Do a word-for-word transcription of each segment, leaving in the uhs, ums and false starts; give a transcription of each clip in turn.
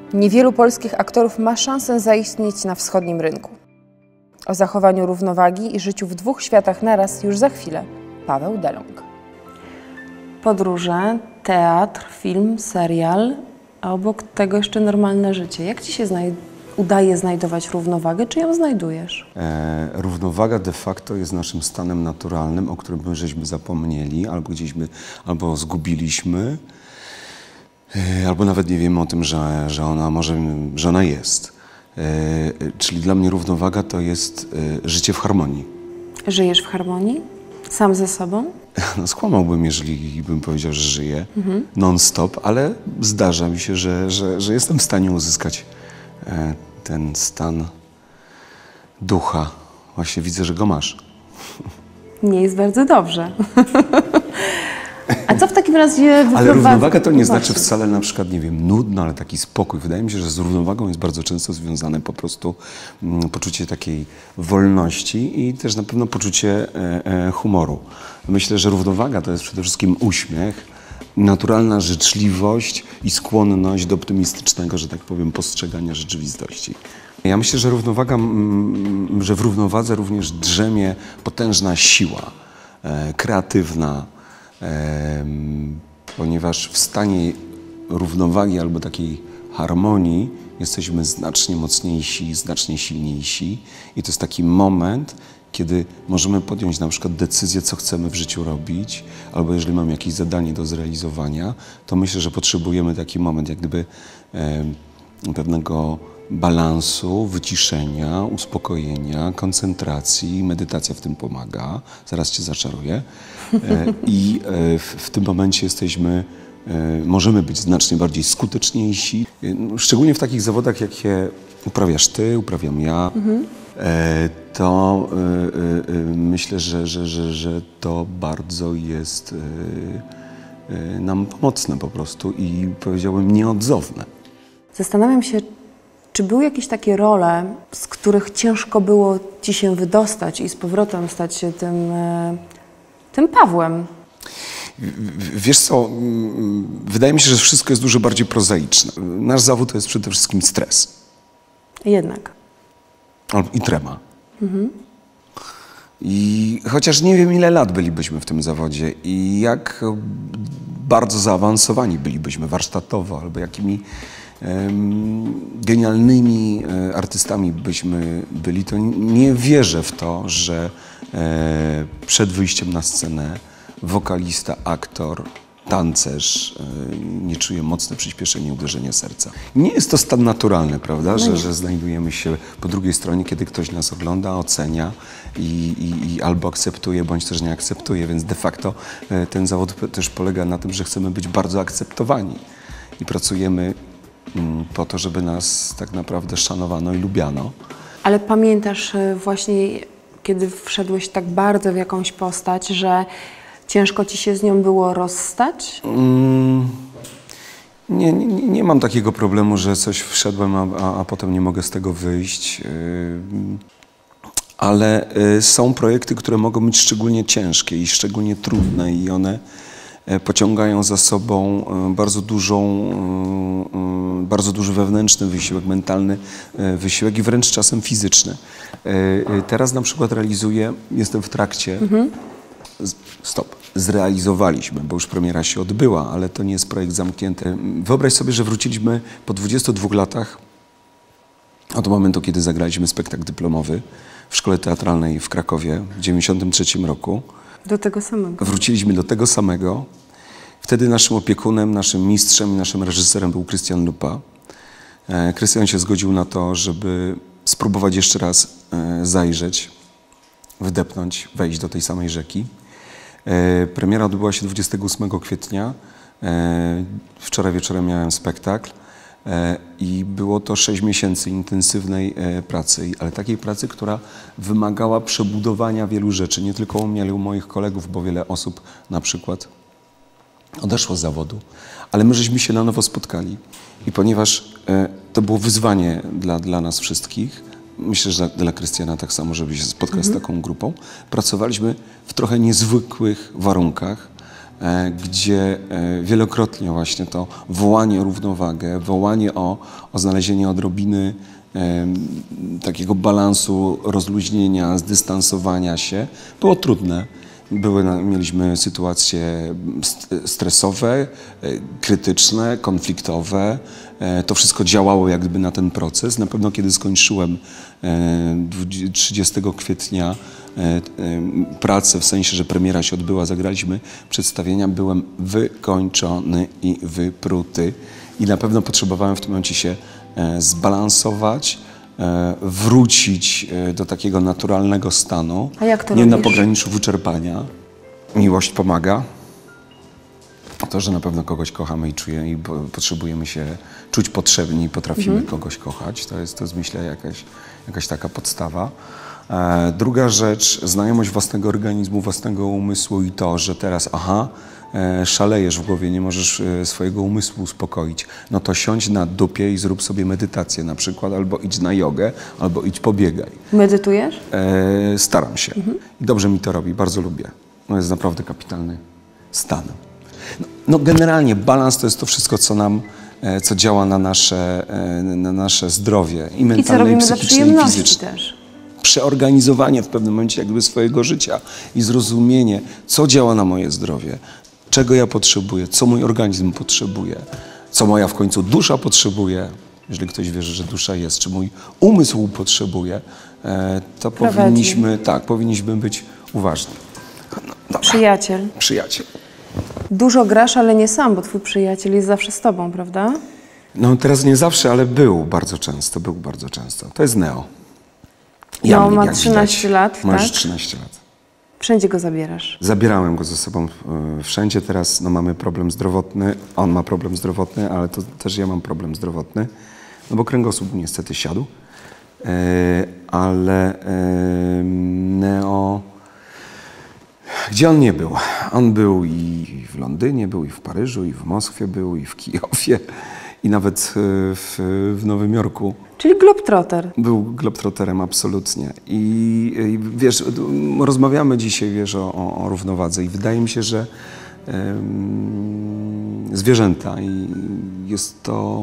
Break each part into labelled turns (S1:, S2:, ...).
S1: Niewielu polskich aktorów ma szansę zaistnieć na wschodnim rynku. O zachowaniu równowagi i życiu w dwóch światach naraz już za chwilę. Paweł Delong. Podróże, teatr, film, serial, a obok tego jeszcze normalne życie. Jak ci się znaj udaje znajdować równowagę, czy ją znajdujesz?
S2: E, równowaga de facto jest naszym stanem naturalnym, o którym my żeśmy zapomnieli, albo gdzieśmy, albo zgubiliśmy, e, albo nawet nie wiemy o tym, że, że ona może, że ona jest. E, czyli dla mnie równowaga to jest e, życie w harmonii.
S1: Żyjesz w harmonii? Sam ze sobą?
S2: No, skłamałbym, jeżeli bym powiedział, że żyję mhm. non-stop, ale zdarza mi się, że, że, że jestem w stanie uzyskać e, ten stan ducha. Właśnie widzę, że go masz.
S1: Nie jest bardzo dobrze. A co w takim razie wyprowadza?
S2: Ale równowaga to nie znaczy wcale na przykład, nie wiem, nudno, ale taki spokój. Wydaje mi się, że z równowagą jest bardzo często związane po prostu mm, poczucie takiej wolności i też na pewno poczucie e, e, humoru. Myślę, że równowaga to jest przede wszystkim uśmiech, naturalna życzliwość i skłonność do optymistycznego, że tak powiem, postrzegania rzeczywistości. Ja myślę, że równowaga, mm, że w równowadze również drzemie potężna siła, e, kreatywna, ponieważ w stanie równowagi albo takiej harmonii jesteśmy znacznie mocniejsi, znacznie silniejsi i to jest taki moment, kiedy możemy podjąć na przykład decyzję, co chcemy w życiu robić, albo jeżeli mamy jakieś zadanie do zrealizowania, to myślę, że potrzebujemy taki moment jak gdyby e, pewnego balansu, wyciszenia, uspokojenia, koncentracji. Medytacja w tym pomaga. Zaraz cię zaczaruję. I w tym momencie jesteśmy, możemy być znacznie bardziej skuteczniejsi. Szczególnie w takich zawodach, jakie uprawiasz ty, uprawiam ja, mhm. to myślę, że, że, że, że to bardzo jest nam pomocne po prostu i powiedziałbym nieodzowne.
S1: Zastanawiam się, czy były jakieś takie role, z których ciężko było ci się wydostać i z powrotem stać się tym, tym Pawłem?
S2: Wiesz co, wydaje mi się, że wszystko jest dużo bardziej prozaiczne. Nasz zawód to jest przede wszystkim stres.
S1: Jednak.
S2: I trema. Mhm. I chociaż nie wiem, ile lat bylibyśmy w tym zawodzie i jak bardzo zaawansowani bylibyśmy warsztatowo, albo jakimi genialnymi artystami byśmy byli, to nie wierzę w to, że przed wyjściem na scenę wokalista, aktor, tancerz nie czuje mocne przyspieszenie uderzenia serca. Nie jest to stan naturalny, prawda, no że, że znajdujemy się po drugiej stronie, kiedy ktoś nas ogląda, ocenia i, i, i albo akceptuje, bądź też nie akceptuje, więc de facto ten zawód też polega na tym, że chcemy być bardzo akceptowani i pracujemy po to, żeby nas tak naprawdę szanowano i lubiano. Ale
S1: pamiętasz właśnie, kiedy wszedłeś tak bardzo w jakąś postać, że ciężko ci się z nią było rozstać? Mm,
S2: nie, nie, nie mam takiego problemu, że coś wszedłem, a, a, a potem nie mogę z tego wyjść. Yy, ale yy, są projekty, które mogą być szczególnie ciężkie i szczególnie trudne i one pociągają za sobą bardzo dużą, bardzo duży wewnętrzny wysiłek, mentalny wysiłek i wręcz czasem fizyczny. Teraz na przykład realizuję, jestem w trakcie, mhm. stop, zrealizowaliśmy, bo już premiera się odbyła, ale to nie jest projekt zamknięty. Wyobraź sobie, że wróciliśmy po dwudziestu dwóch latach od momentu, kiedy zagraliśmy spektakl dyplomowy w Szkole Teatralnej w Krakowie w tysiąc dziewięćset dziewięćdziesiątym trzecim roku.
S1: Do tego samego.
S2: Wróciliśmy do tego samego. Wtedy naszym opiekunem, naszym mistrzem i naszym reżyserem był Krystian Lupa. Krystian się zgodził na to, żeby spróbować jeszcze raz zajrzeć, wdepnąć, wejść do tej samej rzeki. Premiera odbyła się dwudziestego ósmego kwietnia. Wczoraj wieczorem miałem spektakl. I było to sześć miesięcy intensywnej pracy, ale takiej pracy, która wymagała przebudowania wielu rzeczy, nie tylko u mnie, ale u moich kolegów, bo wiele osób na przykład odeszło z zawodu, ale my żeśmy się na nowo spotkali i ponieważ to było wyzwanie dla, dla nas wszystkich, myślę, że dla Krystiana tak samo, żeby się spotkać mhm. z taką grupą, pracowaliśmy w trochę niezwykłych warunkach, e, gdzie e, wielokrotnie właśnie to wołanie o równowagę, wołanie o, o znalezienie odrobiny e, takiego balansu, rozluźnienia, zdystansowania się było trudne. Były, mieliśmy sytuacje stresowe, krytyczne, konfliktowe. To wszystko działało jak gdyby na ten proces. Na pewno kiedy skończyłem trzydziestego kwietnia pracę, w sensie, że premiera się odbyła, zagraliśmy przedstawienia, byłem wykończony i wypruty. I na pewno potrzebowałem w tym momencie się zbalansować, wrócić do takiego naturalnego stanu.
S1: A jak to
S2: nie
S1: robisz?
S2: na pograniczu wyczerpania. Miłość pomaga. To, że na pewno kogoś kochamy i czujemy i potrzebujemy się czuć potrzebni i potrafimy mhm. kogoś kochać. To jest, to jest myślę, jakaś, jakaś taka podstawa. E, druga rzecz, znajomość własnego organizmu, własnego umysłu i to, że teraz, aha, e, szalejesz w głowie, nie możesz e, swojego umysłu uspokoić, no to siądź na dupie i zrób sobie medytację na przykład, albo idź na jogę, albo idź pobiegaj.
S1: Medytujesz?
S2: E, staram się. Mhm. I dobrze mi to robi, bardzo lubię. No jest naprawdę kapitalny stan. No, no generalnie balans to jest to wszystko, co nam, e, co działa na nasze, e, na nasze zdrowie i mentalne,
S1: I co robimy
S2: i
S1: dla
S2: psychiczne, i
S1: przyjemności
S2: fizyczne.
S1: też.
S2: Przeorganizowanie w pewnym momencie jakby swojego życia i zrozumienie, co działa na moje zdrowie, czego ja potrzebuję, co mój organizm potrzebuje, co moja w końcu dusza potrzebuje, jeżeli ktoś wierzy, że dusza jest, czy mój umysł potrzebuje, e, to
S1: Prowadzi.
S2: powinniśmy, tak, powinniśmy być uważni. No, dobra.
S1: Przyjaciel.
S2: Przyjaciel.
S1: Dużo grasz, ale nie sam, bo twój przyjaciel jest zawsze z tobą, prawda?
S2: No teraz nie zawsze, ale był bardzo często, był bardzo często. To jest Neo.
S1: No, ma trzynaście lat,
S2: Ma już
S1: tak?
S2: trzynaście lat.
S1: Wszędzie go zabierasz.
S2: Zabierałem go ze sobą e, wszędzie. Teraz no, mamy problem zdrowotny. On ma problem zdrowotny, ale to też ja mam problem zdrowotny. No bo kręgosłup niestety siadł. E, ale e, Neo... Gdzie on nie był? On był i w Londynie, był i w Paryżu, i w Moskwie, był i w Kijowie, i nawet w, w Nowym Jorku.
S1: Czyli globetrotter.
S2: Był globetrotterem absolutnie. I, i wiesz, rozmawiamy dzisiaj, wiesz, o, o, o równowadze i wydaje mi się, że um, zwierzęta i jest to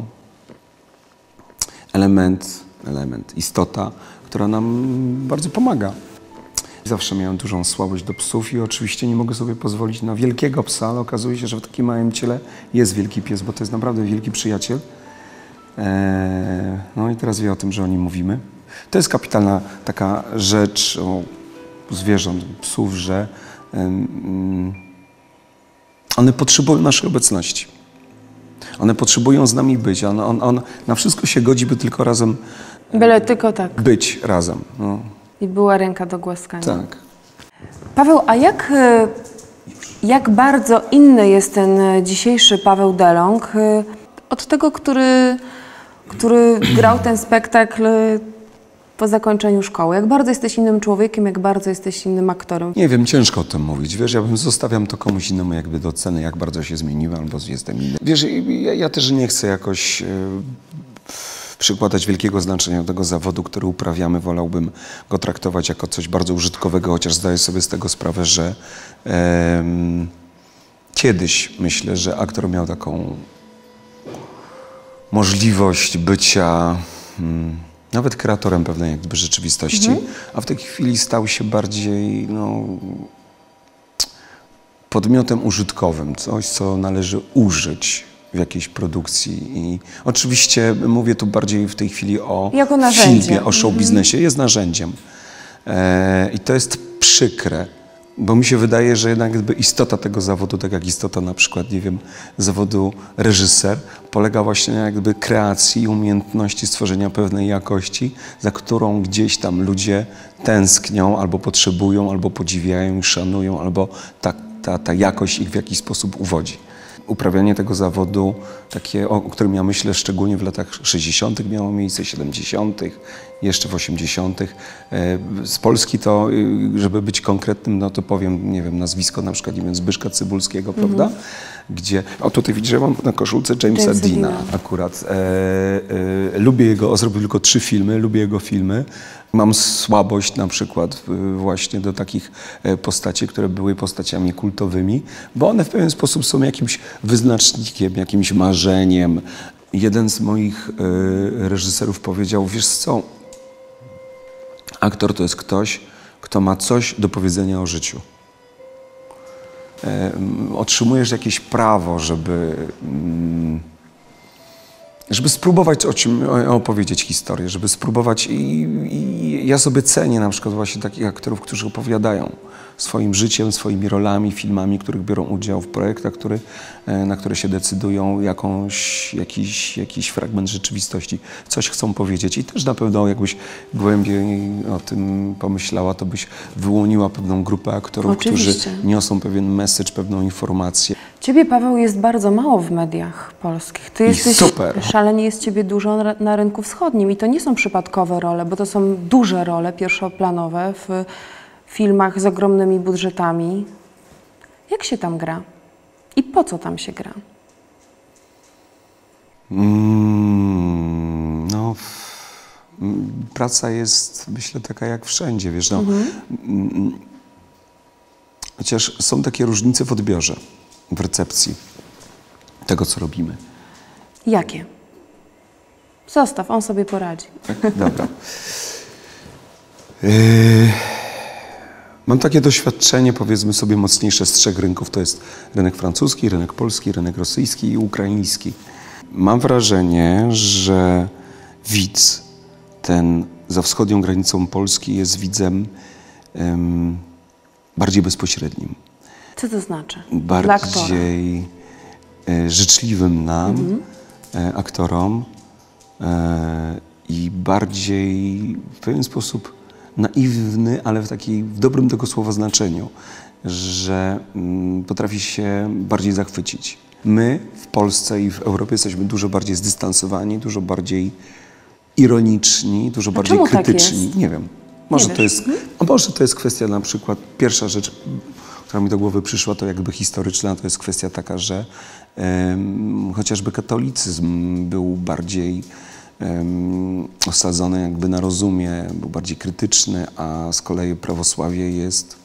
S2: element, element, istota, która nam bardzo pomaga. Zawsze miałem dużą słabość do psów i oczywiście nie mogę sobie pozwolić na wielkiego psa, ale okazuje się, że w takim małym ciele jest wielki pies, bo to jest naprawdę wielki przyjaciel. Eee, no i teraz wie o tym, że o nim mówimy. To jest kapitalna taka rzecz o zwierząt, psów, że um, one potrzebują naszej obecności. One potrzebują z nami być. On, on, on na wszystko się godzi, by tylko razem
S1: Byle tylko tak.
S2: być razem. No.
S1: I była ręka do głaskania.
S2: Tak.
S1: Paweł, a jak, jak bardzo inny jest ten dzisiejszy Paweł Delong od tego, który, który grał ten spektakl po zakończeniu szkoły? Jak bardzo jesteś innym człowiekiem, jak bardzo jesteś innym aktorem?
S2: Nie wiem, ciężko o tym mówić. Wiesz, ja bym zostawiam to komuś innemu jakby do oceny, jak bardzo się zmieniłem albo jestem inny. Wiesz, ja, ja też nie chcę jakoś e, przykładać wielkiego znaczenia do tego zawodu, który uprawiamy. Wolałbym go traktować jako coś bardzo użytkowego, chociaż zdaję sobie z tego sprawę, że e, kiedyś myślę, że aktor miał taką możliwość bycia hmm, nawet kreatorem pewnej jakby rzeczywistości, mhm. a w tej chwili stał się bardziej no, podmiotem użytkowym, coś, co należy użyć w jakiejś produkcji. I oczywiście mówię tu bardziej w tej chwili o
S1: jako narzędzie.
S2: filmie, o show biznesie. Jest narzędziem. E, I to jest przykre, bo mi się wydaje, że jednak jakby istota tego zawodu, tak jak istota na przykład, nie wiem, zawodu reżyser, polega właśnie na jakby kreacji i umiejętności stworzenia pewnej jakości, za którą gdzieś tam ludzie tęsknią, albo potrzebują, albo podziwiają i szanują, albo ta, ta, ta jakość ich w jakiś sposób uwodzi. Uprawianie tego zawodu, takie, o którym ja myślę szczególnie w latach sześćdziesiątych miało miejsce, siedemdziesiątych, jeszcze w osiemdziesiątych. Z Polski to, żeby być konkretnym, no to powiem, nie wiem, nazwisko na przykład, nie wiem, Zbyszka Cybulskiego, mm-hmm. prawda? gdzie... O, tutaj widzisz, że mam na koszulce Jamesa
S1: Jamesa
S2: Deana
S1: Deana.
S2: akurat. E, e, lubię jego, on zrobił tylko trzy filmy, lubię jego filmy. Mam słabość na przykład e, właśnie do takich e, postaci, które były postaciami kultowymi, bo one w pewien sposób są jakimś wyznacznikiem, jakimś marzeniem. Jeden z moich e, reżyserów powiedział, wiesz co, aktor to jest ktoś, kto ma coś do powiedzenia o życiu. E, otrzymujesz jakieś prawo, żeby, mm, żeby spróbować o czym opowiedzieć historię, żeby spróbować i, i ja sobie cenię na przykład właśnie takich aktorów, którzy opowiadają swoim życiem, swoimi rolami, filmami, których biorą udział w projektach, który, na które się decydują, jakąś, jakiś, jakiś fragment rzeczywistości, coś chcą powiedzieć. I też na pewno jakbyś głębiej o tym pomyślała, to byś wyłoniła pewną grupę aktorów,
S1: Oczywiście.
S2: którzy niosą pewien message, pewną informację.
S1: Ciebie, Paweł, jest bardzo mało w mediach polskich. Ty
S2: I
S1: jesteś,
S2: super.
S1: szalenie jest ciebie dużo na, na rynku wschodnim i to nie są przypadkowe role, bo to są duże role, pierwszoplanowe w filmach z ogromnymi budżetami. Jak się tam gra? I po co tam się gra?
S2: Mm, no, f- m, praca jest, myślę, taka jak wszędzie, wiesz, no. Mm, chociaż są takie różnice w odbiorze, w recepcji tego, co robimy.
S1: Jakie? Zostaw, on sobie poradzi.
S2: Tak? Dobra. Yy, mam takie doświadczenie, powiedzmy sobie, mocniejsze z trzech rynków. To jest rynek francuski, rynek polski, rynek rosyjski i ukraiński. Mam wrażenie, że widz ten za wschodnią granicą Polski jest widzem em, bardziej bezpośrednim.
S1: Co to znaczy? Dla aktora.
S2: Bardziej e, życzliwym nam,
S1: Mhm.
S2: e, aktorom e, i bardziej w pewien sposób naiwny, ale w takiej, w dobrym tego słowa znaczeniu, że mm, potrafi się bardziej zachwycić. My w Polsce i w Europie jesteśmy dużo bardziej zdystansowani, dużo bardziej ironiczni, dużo bardziej
S1: czemu tak
S2: krytyczni.
S1: jest?
S2: Nie wiem. Może
S1: Nie
S2: to
S1: wiesz.
S2: jest, a może to jest kwestia na przykład, pierwsza rzecz, która mi do głowy przyszła, to jakby historyczna, to jest kwestia taka, że em, chociażby katolicyzm był bardziej em, osadzony jakby na rozumie, był bardziej krytyczny, a z kolei prawosławie jest...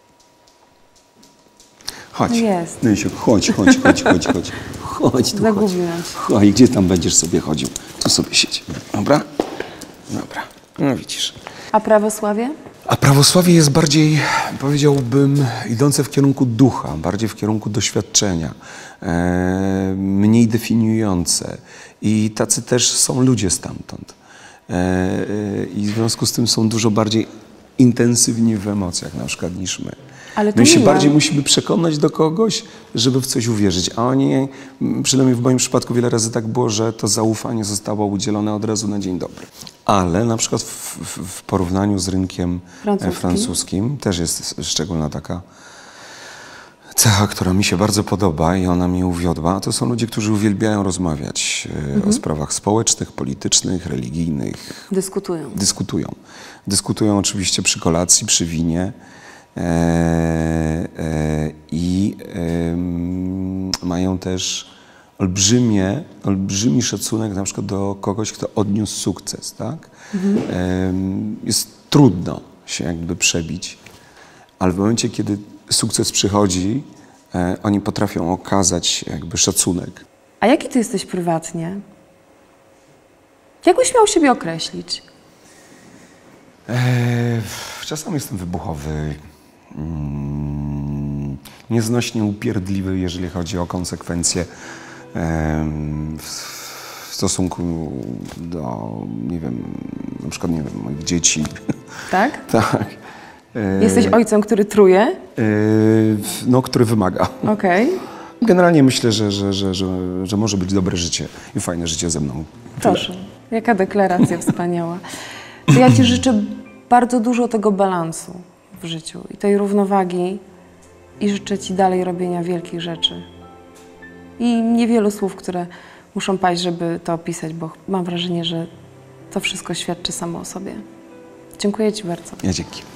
S2: Chodź,
S1: Jest.
S2: no i się, chodź, chodź, chodź, chodź, chodź, chodź tu, chodź.
S1: Zagubiłam się.
S2: Chodź, gdzie tam będziesz sobie chodził? Tu sobie siedź, dobra? Dobra, no widzisz.
S1: A prawosławie?
S2: A prawosławie jest bardziej, powiedziałbym, idące w kierunku ducha, bardziej w kierunku doświadczenia, e, mniej definiujące. I tacy też są ludzie stamtąd. E, e, I w związku z tym są dużo bardziej intensywni w emocjach na przykład niż my.
S1: Ale to
S2: My się
S1: miłe.
S2: bardziej musimy przekonać do kogoś, żeby w coś uwierzyć. A oni, m, przynajmniej w moim przypadku wiele razy tak było, że to zaufanie zostało udzielone od razu na dzień dobry. Ale na przykład w, w, w porównaniu z rynkiem
S1: Francuskim.
S2: e, francuskim też jest szczególna taka cecha, która mi się bardzo podoba i ona mnie uwiodła. To są ludzie, którzy uwielbiają rozmawiać e,
S1: Mhm.
S2: o sprawach społecznych, politycznych, religijnych.
S1: Dyskutują.
S2: Dyskutują. Dyskutują oczywiście przy kolacji, przy winie. E, e, I em, mają też olbrzymie, olbrzymi szacunek na przykład do kogoś, kto odniósł sukces, tak? Em, jest trudno się jakby przebić, ale w momencie, kiedy sukces przychodzi, e, oni potrafią okazać jakby szacunek.
S1: A jaki ty jesteś prywatnie? Jak byś miał siebie określić?
S2: E, czasami jestem wybuchowy, mm, nieznośnie upierdliwy, jeżeli chodzi o konsekwencje em, w, w stosunku do, nie wiem, na przykład, nie wiem, moich dzieci.
S1: Tak?
S2: Tak. E,
S1: Jesteś ojcem, który truje?
S2: e, no, który wymaga.
S1: Okej.
S2: Generalnie myślę, że, że, że, że, że może być dobre życie i fajne życie ze mną. Tyle.
S1: Proszę. Jaka deklaracja wspaniała. To ja ci życzę bardzo dużo tego balansu w życiu i tej równowagi i życzę ci dalej robienia wielkich rzeczy. I niewielu słów, które muszą paść, żeby to opisać, bo mam wrażenie, że to wszystko świadczy samo o sobie. Dziękuję ci bardzo.
S2: Ja dzięki.